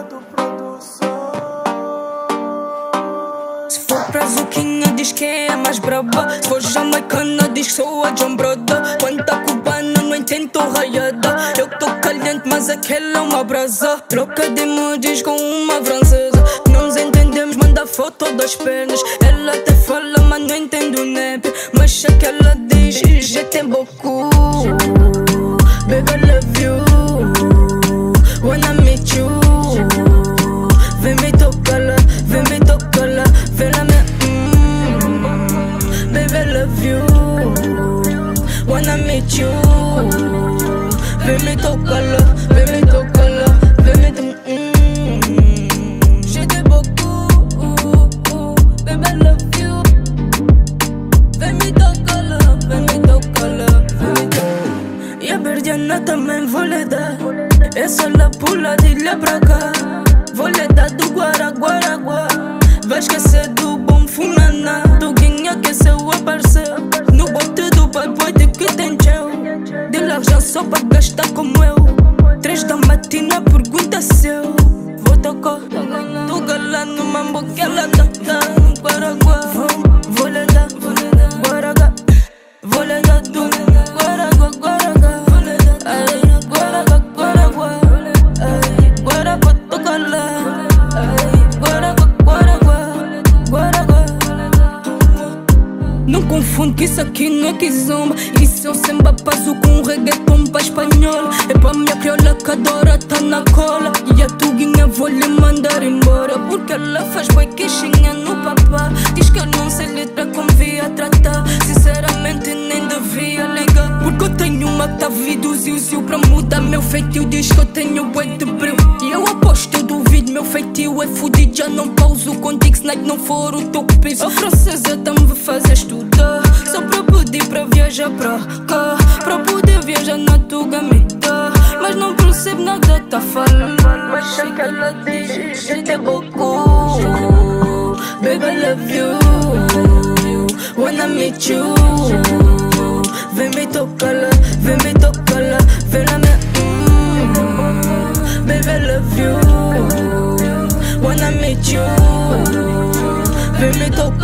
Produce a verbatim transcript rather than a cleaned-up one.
Renato Produção. Se for pra Zuquinha diz quem é mais braba. Se for jamaicana diz que sou a John Broda. Quando tá cubana não entendo, tô raiada. Eu tô caliente mas aquela é uma brasa. Troca de emojis com uma francesa. Não nos entendemos, manda foto das pernas. Ela até fala mas não entendo o nep. Mas se que ela diz, je t'aime beaucoup. Baby I love you, wanna meet you. Vem me tocar lá, vem me tocar lá, vem lá me mm. Baby I love you, wanna meet you. Vem me tocar lá, vem me tocar lá, vem me mm. Je t'aime beaucoup, baby I love you. Vem me tocar lá, vem me tocar lá, vem me tocar lá. E a Berdiana também vou lhe dar. Essa lá pula de lá pra cá. Vou lhe dar do Guara, Guara, Guara. Vai esquecer do bom funaná. Do guinha que seu apareceu. No bote do boy de que tem gel. De l'argent só pra gastar como eu. Três da matina, pergunta se eu vou tocar do galã no mambo que ela dá. Guara, Guara. Vou lhe dar, Guara, Guara. Vou lhe dar do Guara, Guara, Guara. Não confundo que isso aqui não é kizomba. Isso é um samba passo com um reggaeton pra espanhola. É pra minha crioula que adora tá na cola. E a tuguinha vou lhe mandar embora. Porque ela faz boi queixinha no papá. Diz que eu não sei letra como via tratar. Sinceramente nem devia ligar. Porque eu tenho uma que tá vindo ziu-ziu pra mudar meu feitio. Diz que eu tenho bué de brilho. E eu aposto, eu duvido, meu feitio é fudido. Já não pauso contigo se não for o teu piso. A francesa tá-me a fazer estudar. Só pra pedir pra viajar pra cá. Pra poder viajar na tuga me dá. Mas não percebo nada, tá falando. Mas sei que ela diz, je t'aime beaucoup. Baby I love you, wanna meet you. Vem me tocar lá, vem me tocar lá, vem lá me mm. Baby I love you, wanna meet you. Vem me tocar